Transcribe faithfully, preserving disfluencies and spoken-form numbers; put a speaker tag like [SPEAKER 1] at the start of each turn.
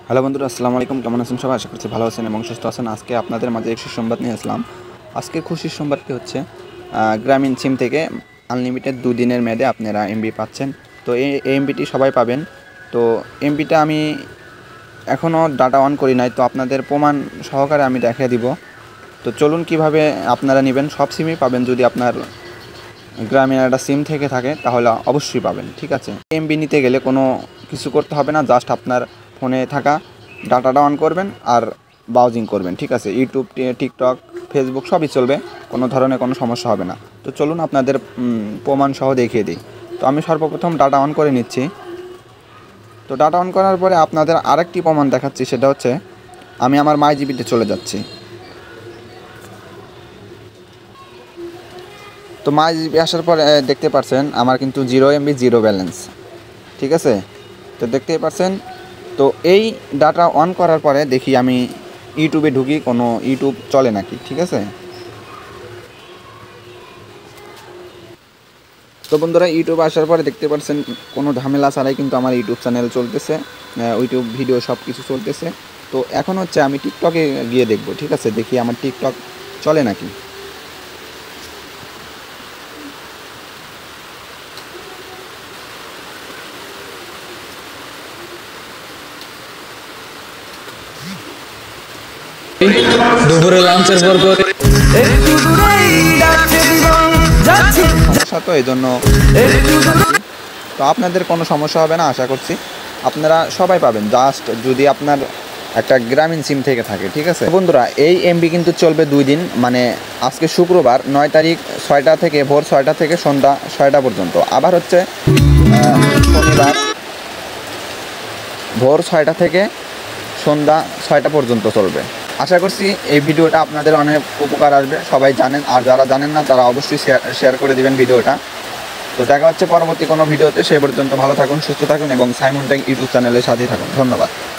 [SPEAKER 1] Hello বন্ধুরা, আসসালামু আলাইকুম। কেমন আছেন সবাই? আশা করছি ভালো আছেন এবং সুস্থ আছেন। আজকে আপনাদের মাঝে একটি সংবাদ নিয়ে আসলাম। আজকের খুশির সংবাদটি হচ্ছে গ্রামীণ সিম থেকে আনলিমিটেড দুদিনের মেয়াদে আপনারা এমবি পাচ্ছেন। তো এই এমবিটি সবাই পাবেন। তো এমবিটা আমি এখনও ডাটা অন করি নাই, তো আপনাদের প্রমাণ সহকারে আমি দেখিয়ে দিব। তো চলুন কিভাবে আপনারা নেবেন। সব সিমই পাবেন। যদি আপনার গ্রামীণ একটা সিম থেকে থাকে তাহলে অবশ্যই পাবেন, ঠিক আছে। এমবি নিতে গেলে কোনো কিছু করতে হবে না, জাস্ট আপনার ফোনে থাকা ডাটাটা অন করবেন আর ব্রাউজিং করবেন, ঠিক আছে। ইউটিউব, টিকটক, ফেসবুক সবই চলবে, কোনো ধরনের কোনো সমস্যা হবে না। তো চলুন আপনাদের প্রমাণ সহ দেখিয়ে দিই। তো আমি সর্বপ্রথম ডাটা অন করে নিচ্ছি। তো ডাটা অন করার পরে আপনাদের আরেকটি প্রমাণ দেখাচ্ছি, সেটা হচ্ছে আমি আমার মাই জিবিতে চলে যাচ্ছি। তো মাই জিবি আসার পরে দেখতে পাচ্ছেন আমার কিন্তু জিরো এমবি জিরো ব্যালেন্স, ঠিক আছে। তো দেখতেই পাচ্ছেন। তো এই ডাটা অন করার পরে দেখি আমি ইউটিউবে ঢুকি, কোনো ইউটিউব চলে নাকি, ঠিক আছে। তো বন্ধুরা, ইউটিউবে আসার পরে দেখতে পাচ্ছেন কোনো ঝামেলা ছাড়াই কিন্তু আমার ইউটিউব চ্যানেল চলতেছে, ইউটিউব ভিডিও সব কিছু চলতেছে। তো এখন হচ্ছে আমি টিকটকে গিয়ে দেখব, ঠিক আছে। দেখি আমার টিকটক চলে নাকি।
[SPEAKER 2] দুপুরে লাঞ্চের পর পর
[SPEAKER 1] সমস্যা, তো এই জন্য তো আপনাদের কোনো সমস্যা হবে না আশা করছি। আপনারা সবাই পাবেন, জাস্ট যদি আপনার একটা গ্রামীণ সিম থেকে থাকে, ঠিক আছে। বন্ধুরা, এই এমবি কিন্তু চলবে দুই দিন, মানে আজকে শুক্রবার নয় তারিখ ছয়টা থেকে ভোর ছয়টা থেকে সন্ধ্যা ছয়টা পর্যন্ত, আবার হচ্ছে শনিবার ভোর ছয়টা থেকে সন্ধ্যা ছয়টা পর্যন্ত চলবে। আশা করছি এই ভিডিওটা আপনাদের অনেক উপকার আসবে। সবাই জানেন, আর যারা জানেন না তারা অবশ্যই শেয়ার শেয়ার করে দেবেন ভিডিওটা। তো দেখা হচ্ছে পরবর্তী কোনো ভিডিওতে। সে পর্যন্ত ভালো থাকুন, সুস্থ থাকুন এবং সাইমন টেক ইউটিউব চ্যানেলের সাথেই থাকুন। ধন্যবাদ।